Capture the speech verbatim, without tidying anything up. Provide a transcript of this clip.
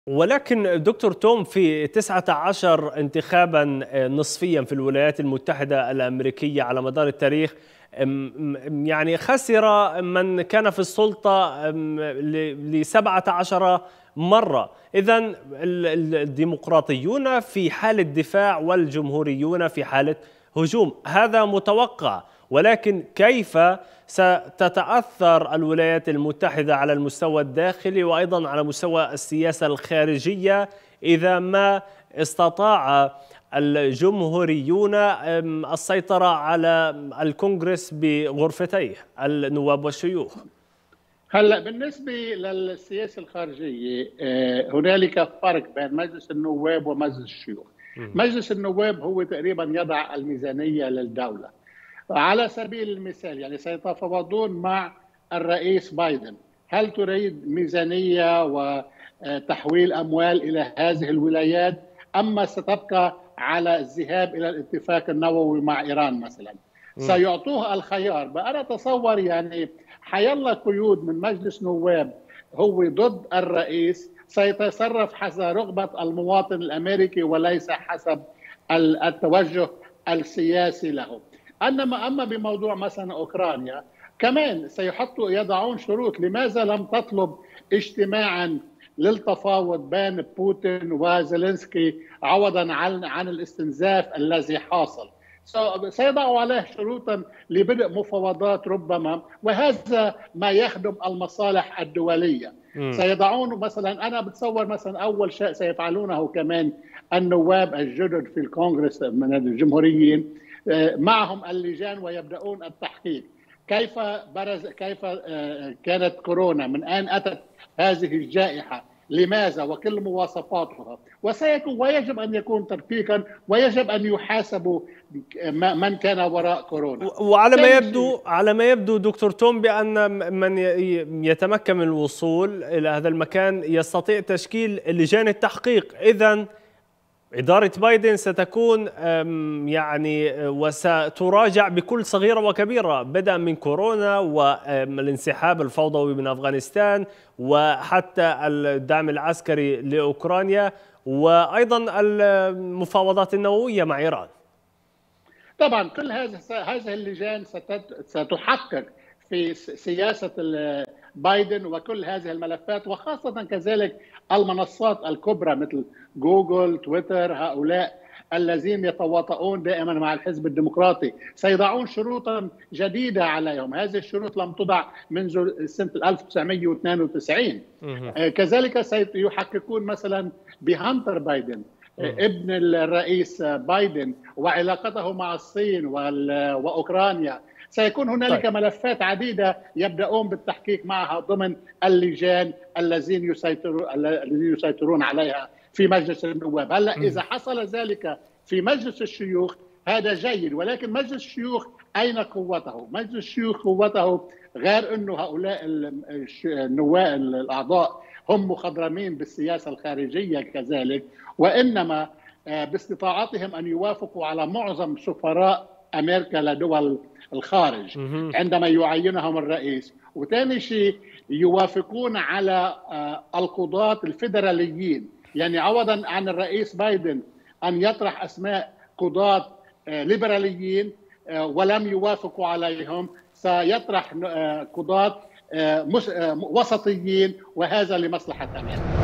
ولكن دكتور توم، في تسعة عشر انتخابا نصفيا في الولايات المتحدة الأمريكية على مدار التاريخ، يعني خسر من كان في السلطة ل سبعة عشر مرة. إذن الديمقراطيون في حالة دفاع والجمهوريون في حالة هجوم، هذا متوقع. ولكن كيف ستتأثر الولايات المتحدة على المستوى الداخلي وأيضا على مستوى السياسة الخارجية إذا ما استطاع الجمهوريون السيطرة على الكونغرس بغرفتيه النواب والشيوخ؟ هلا بالنسبة للسياسة الخارجية هنالك فرق بين مجلس النواب ومجلس الشيوخ. مجلس النواب هو تقريبا يضع الميزانية للدولة. على سبيل المثال يعني سيتفاوضون مع الرئيس بايدن، هل تريد ميزانية وتحويل أموال إلى هذه الولايات أما ستبقى على الذهاب إلى الاتفاق النووي مع إيران مثلا؟ سيعطوه الخيار. بقى أنا أتصور يعني حيلا قيود من مجلس نواب هو ضد الرئيس سيتصرف حسب رغبة المواطن الأمريكي وليس حسب التوجه السياسي له. انما اما بموضوع مثلا اوكرانيا كمان سيحطوا يضعون شروط. لماذا لم تطلب اجتماعا للتفاوض بين بوتين وزيلينسكي عوضا عن عن الاستنزاف الذي حاصل؟ سيضعوا عليه شروطا لبدء مفاوضات ربما، وهذا ما يخدم المصالح الدوليه. م. سيضعون مثلا، انا بتصور مثلا اول شيء سيفعلونه كمان النواب الجدد في الكونغرس من الجمهوريين معهم اللجان ويبدأون التحقيق. كيف برز كيف كانت كورونا؟ من أين أتت هذه الجائحة؟ لماذا؟ وكل مواصفاتها. وسيكون ويجب أن يكون تدقيقا ويجب أن يحاسبوا من كان وراء كورونا. وعلى ما يبدو على ما يبدو دكتور توم بأن من يتمكن من الوصول إلى هذا المكان يستطيع تشكيل لجان التحقيق. إذن إدارة بايدن ستكون يعني وستراجع بكل صغيرة وكبيرة، بدءا من كورونا والانسحاب الفوضوي من أفغانستان وحتى الدعم العسكري لأوكرانيا وأيضا المفاوضات النووية مع إيران. طبعا كل هذه هذه اللجان ستحقق في سياسة بايدن وكل هذه الملفات، وخاصة كذلك المنصات الكبرى مثل جوجل، تويتر، هؤلاء الذين يتواطؤون دائما مع الحزب الديمقراطي سيضعون شروطا جديدة عليهم. هذه الشروط لم تضع منذ سنة ألف وتسعمئة واثنين وتسعين. كذلك سيحققون مثلا بهانتر بايدن ابن الرئيس بايدن وعلاقته مع الصين وأوكرانيا. سيكون هنالك طيب. ملفات عديدة يبدأون بالتحقيق معها ضمن اللجان الذين يسيطرون الذين يسيطرون عليها في مجلس النواب. هلا إذا حصل ذلك في مجلس الشيوخ هذا جيد، ولكن مجلس الشيوخ أين قوته؟ مجلس الشيوخ قوته غير أنه هؤلاء النواب الأعضاء هم مخضرمين بالسياسة الخارجية كذلك، وإنما باستطاعتهم أن يوافقوا على معظم سفراء أمريكا لدول الخارج عندما يعينهم الرئيس. وثاني شيء يوافقون على القضاة الفيدراليين، يعني عوضا عن الرئيس بايدن أن يطرح أسماء قضاة ليبراليين ولم يوافقوا عليهم، سيطرح قضاة وسطيين، وهذا لمصلحة أمريكا.